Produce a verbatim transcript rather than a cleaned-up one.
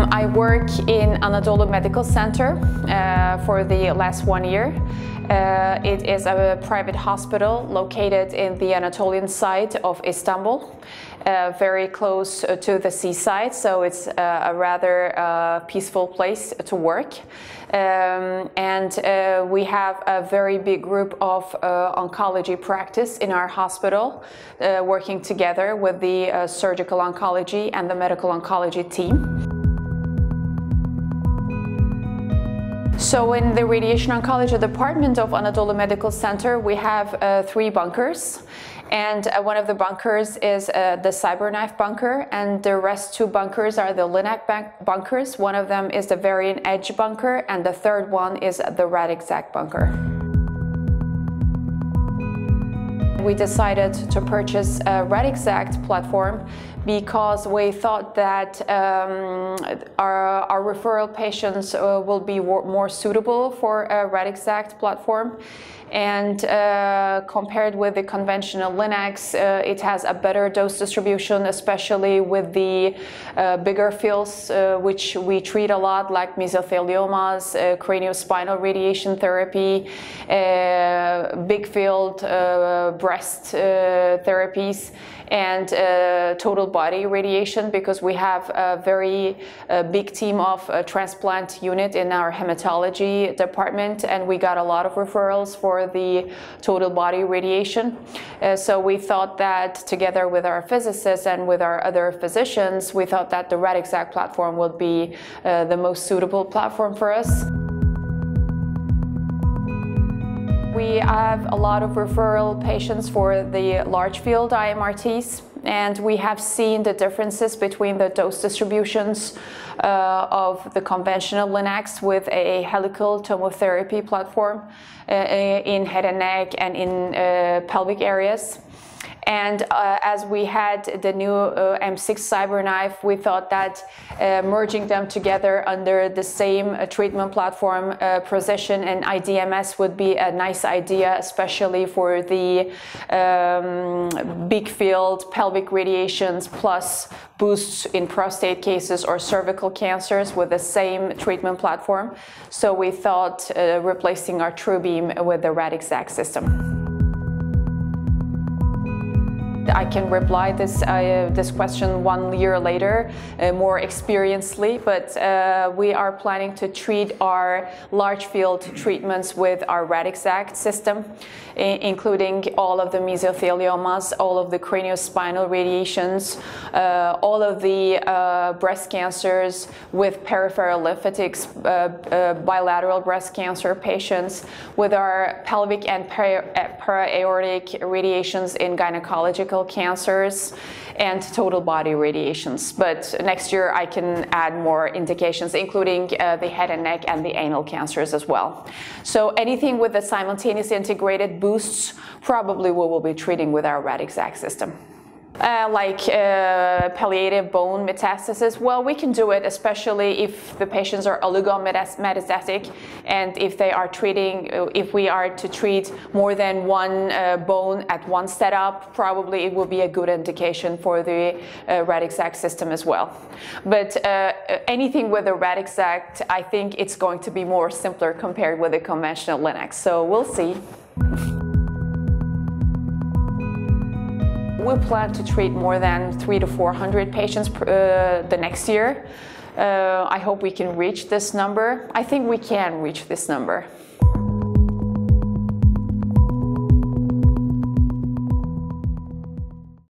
I work in Anadolu Medical Center uh, for the last one year. Uh, it is a private hospital located in the Anatolian side of Istanbul, uh, very close to the seaside, so it's uh, a rather uh, peaceful place to work. Um, and uh, we have a very big group of uh, oncology practice in our hospital, uh, working together with the uh, surgical oncology and the medical oncology team. So in the Radiation Oncology Department of Anadolu Medical Center, we have uh, three bunkers. And uh, one of the bunkers is uh, the CyberKnife bunker, and the rest two bunkers are the linac bunkers. One of them is the Variant Edge bunker, and the third one is the Radixact bunker. We decided to purchase a Radixact platform because we thought that um, our, our referral patients uh, will be more suitable for a Radixact platform. And uh, compared with the conventional linacs, uh, it has a better dose distribution, especially with the uh, bigger fields, uh, which we treat a lot, like mesotheliomas, uh, craniospinal radiation therapy, uh, big field uh, breast uh, therapies, and uh, total body radiation, because we have a very uh, big team of uh, transplant unit in our hematology department, and we got a lot of referrals for the total body radiation. Uh, so we thought that together with our physicists and with our other physicians, we thought that the Radixact platform would be uh, the most suitable platform for us. We have a lot of referral patients for the large field I M R Ts, and we have seen the differences between the dose distributions uh, of the conventional linacs with a helical tomotherapy platform uh, in head and neck and in uh, pelvic areas. And uh, as we had the new uh, M six CyberKnife, we thought that uh, merging them together under the same uh, treatment platform, uh, Precision and I D M S, would be a nice idea, especially for the um, big field pelvic radiations plus boosts in prostate cases or cervical cancers with the same treatment platform. So we thought uh, replacing our TrueBeam with the Radixact system. I can reply this uh, this question one year later, uh, more experiently, but uh, we are planning to treat our large field treatments with our Radixact system, including all of the mesotheliomas, all of the craniospinal radiations, uh, all of the uh, breast cancers with peripheral lymphatics, uh, uh, bilateral breast cancer patients, with our pelvic and para-aortic radiations in gynecological cancers, and total body radiations. But next year I can add more indications, including uh, the head and neck and the anal cancers as well. So anything with the simultaneous integrated boosts, probably we will be treating with our Radixact system. Uh, like uh, palliative bone metastasis, well, we can do it, especially if the patients are oligometastatic, and if they are treating, if we are to treat more than one uh, bone at one setup, probably it will be a good indication for the uh, Radixact system as well. But uh, anything with the Radixact, I think it's going to be more simpler compared with the conventional linacs. So we'll see. We plan to treat more than three to four hundred patients uh, the next year. Uh, I hope we can reach this number. I think we can reach this number.